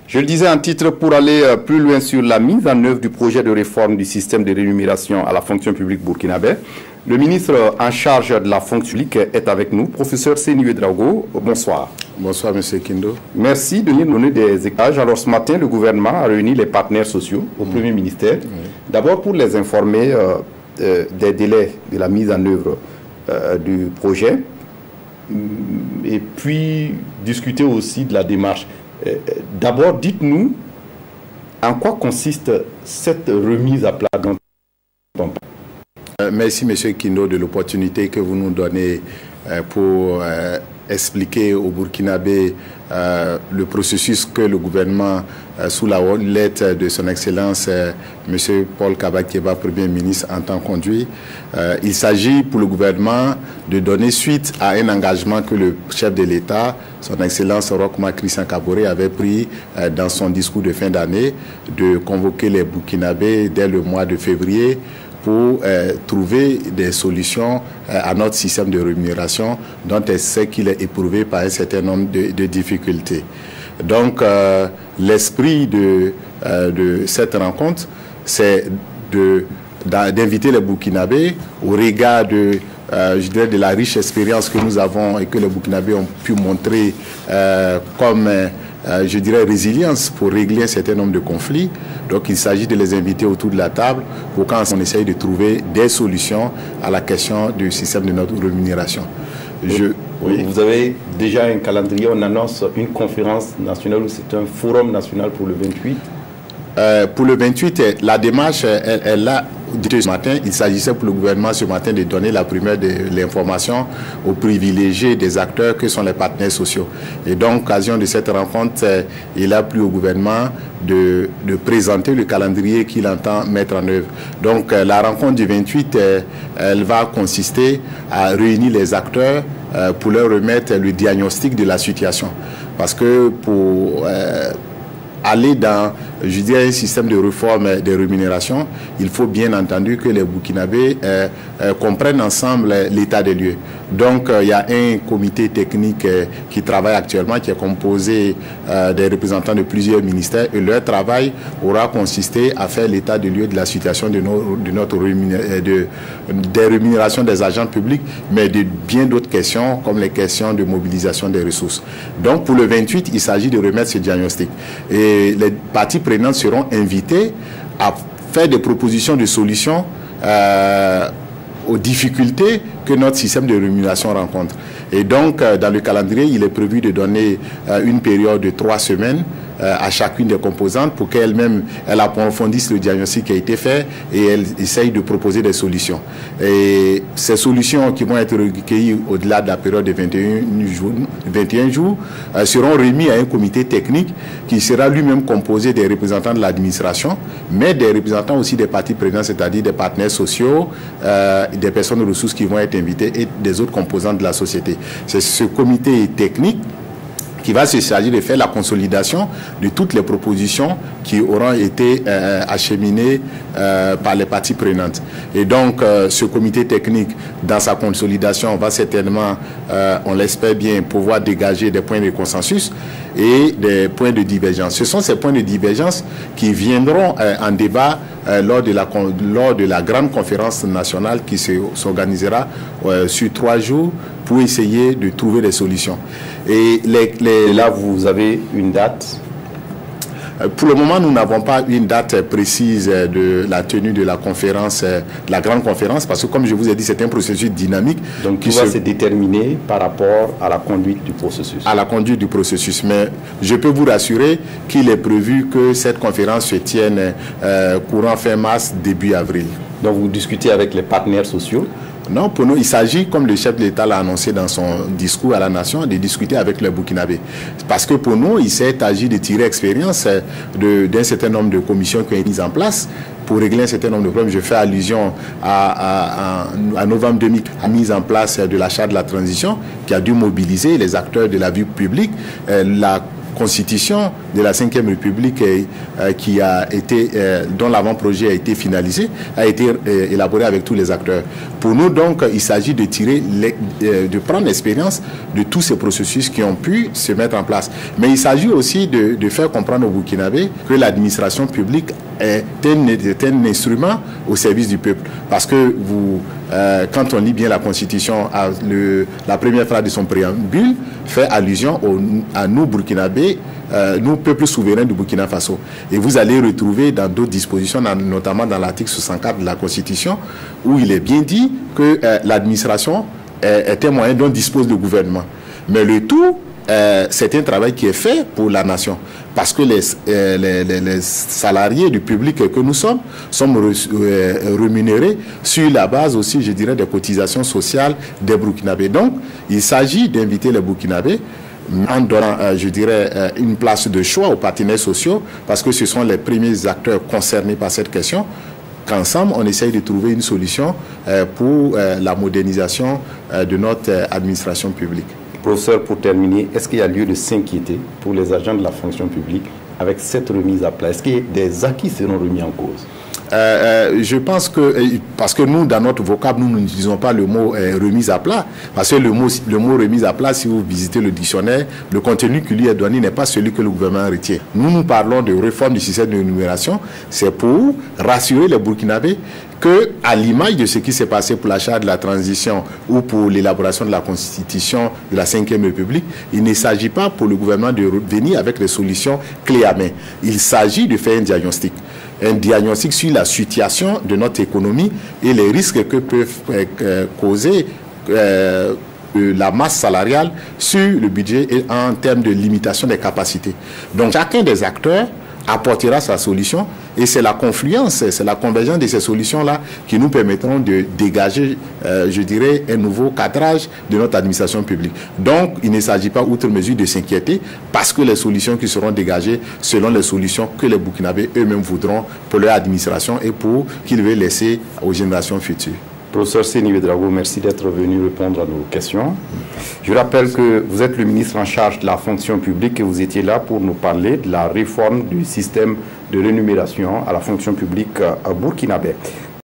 Je le disais en titre, pour aller plus loin sur la mise en œuvre du projet de réforme du système de rémunération à la fonction publique burkinabé, le ministre en charge de la fonction publique est avec nous, professeur Seni Ouedraogo. Bonsoir. Bonsoir, M. Kindo. Merci de nous donner des éclairages. Alors, ce matin, le gouvernement a réuni les partenaires sociaux au Premier ministère. D'abord, pour les informer des délais de la mise en œuvre du projet, et puis discuter aussi de la démarche. D'abord, dites-nous en quoi consiste cette remise à plat dont on parle. Merci, M. Kindo, de l'opportunité que vous nous donnez pour expliquer aux Burkinabés le processus que le gouvernement, sous la houlette de son Excellence M. Paul Kabakeba, Premier ministre, entend conduire. Il s'agit pour le gouvernement de donner suite à un engagement que le chef de l'État, son Excellence Roch-Marc Christian Kaboré, avait pris dans son discours de fin d'année, de convoquer les Burkinabés dès le mois de février pour trouver des solutions à notre système de rémunération dont elle sait qu'il est éprouvé par un certain nombre de difficultés. Donc, l'esprit de cette rencontre, c'est d'inviter les Burkinabés au regard je dirais de la riche expérience que nous avons et que les Burkinabés ont pu montrer comme je dirais résilience pour régler un certain nombre de conflits. Donc il s'agit de les inviter autour de la table pour qu'on essaye de trouver des solutions à la question du système de notre rémunération. Oui. Vous avez déjà un calendrier, on annonce une conférence nationale ou c'est un forum national pour le 28 ? Pour le 28, la démarche, elle a dit ce matin, il s'agissait pour le gouvernement ce matin de donner la première de l'information aux privilégiés des acteurs que sont les partenaires sociaux. Et donc, occasion de cette rencontre, il a plu au gouvernement de présenter le calendrier qu'il entend mettre en œuvre. Donc, la rencontre du 28, elle va consister à réunir les acteurs pour leur remettre le diagnostic de la situation. Parce que pour aller dans, je dirais, un système de réforme des rémunérations, il faut bien entendu que les Burkinabés comprennent ensemble l'état des lieux. Donc, il y a un comité technique qui travaille actuellement, qui est composé des représentants de plusieurs ministères, et leur travail aura consisté à faire l'état des lieux de la situation des rémunérations des agents publics, mais de bien d'autres questions, comme les questions de mobilisation des ressources. Donc, pour le 28, il s'agit de remettre ce diagnostic. Et les parties prenantes seront invitées à faire des propositions de solutions aux difficultés que notre système de rémunération rencontre. Et donc, dans le calendrier, il est prévu de donner une période de 3 semaines à chacune des composantes pour qu'elle-même, elle approfondisse le diagnostic qui a été fait et elle essaye de proposer des solutions. Et ces solutions qui vont être recueillies au-delà de la période de 21 jours seront remises à un comité technique qui sera lui-même composé des représentants de l'administration, mais des représentants aussi des parties prenantes, c'est-à-dire des partenaires sociaux, des personnes de ressources qui vont être invitées et des autres composantes de la société. C'est ce comité technique qui va se charger de faire la consolidation de toutes les propositions qui auront été acheminées par les parties prenantes. Et donc, ce comité technique, dans sa consolidation, va certainement, on l'espère bien, pouvoir dégager des points de consensus et des points de divergence. Ce sont ces points de divergence qui viendront en débat lors de la grande conférence nationale qui s'organisera sur 3 jours pour essayer de trouver des solutions. Et là, vous avez une date? Pour le moment, nous n'avons pas une date précise de la tenue de la conférence, la grande conférence, parce que comme je vous ai dit, c'est un processus dynamique. Donc, qui va se déterminer par rapport à la conduite du processus. À la conduite du processus. Mais je peux vous rassurer qu'il est prévu que cette conférence se tienne courant fin mars, début avril. Donc, vous discutez avec les partenaires sociaux? Non, pour nous, il s'agit, comme le chef de l'État l'a annoncé dans son discours à la nation, de discuter avec les Burkinabés. Parce que pour nous, il s'est agi de tirer expérience d'un certain nombre de commissions qui ont été mises en place pour régler un certain nombre de problèmes. Je fais allusion à novembre 2000, à la mise en place de la charte de la transition qui a dû mobiliser les acteurs de la vie publique, la constitution de la 5e République dont l'avant-projet a été finalisé, a été élaboré avec tous les acteurs. Pour nous, donc, il s'agit de prendre l'expérience de tous ces processus qui ont pu se mettre en place. Mais il s'agit aussi de faire comprendre aux Burkinabés que l'administration publique est un instrument au service du peuple. Parce que quand on lit bien la Constitution, la première phrase de son préambule fait allusion à nous, Burkinabés, nous, peuple souverain du Burkina Faso. Et vous allez retrouver dans d'autres dispositions, notamment dans l'article 64 de la Constitution, où il est bien dit que l'administration est un moyen dont dispose le gouvernement. Mais le tout, c'est un travail qui est fait pour la nation. Parce que les salariés du public que nous sommes rémunérés sur la base aussi, je dirais, des cotisations sociales des Burkinabés. Donc, il s'agit d'inviter les Burkinabés en donnant, je dirais, une place de choix aux partenaires sociaux, parce que ce sont les premiers acteurs concernés par cette question, qu'ensemble, on essaye de trouver une solution pour la modernisation de notre administration publique. Professeur, pour terminer, est-ce qu'il y a lieu de s'inquiéter pour les agents de la fonction publique avec cette remise à plat? Est-ce que des acquis seront remis en cause? Je pense que, parce que nous, dans notre vocable, nous n'utilisons pas le mot remise à plat. Parce que le mot remise à plat, si vous visitez le dictionnaire, le contenu qui lui est donné n'est pas celui que le gouvernement retient. Nous parlons de réforme du système de rémunération. C'est pour rassurer les Burkinabés que, à l'image de ce qui s'est passé pour l'achat de la transition ou pour l'élaboration de la constitution de la Ve République, il ne s'agit pas pour le gouvernement de venir avec des solutions clés à main. Il s'agit de faire un diagnostic sur la situation de notre économie et les risques que peuvent causer la masse salariale sur le budget et en termes de limitation des capacités. Donc chacun des acteurs apportera sa solution et c'est la confluence, c'est la convergence de ces solutions-là qui nous permettront de dégager, je dirais, un nouveau cadrage de notre administration publique. Donc, il ne s'agit pas, outre mesure, de s'inquiéter parce que les solutions qui seront dégagées seront les solutions que les Burkinabés eux-mêmes voudront pour leur administration et pour qu'ils veulent laisser aux générations futures. Professeur Seni Ouedraogo, merci d'être venu répondre à nos questions. Je rappelle que vous êtes le ministre en charge de la fonction publique et vous étiez là pour nous parler de la réforme du système de rémunération à la fonction publique burkinabé.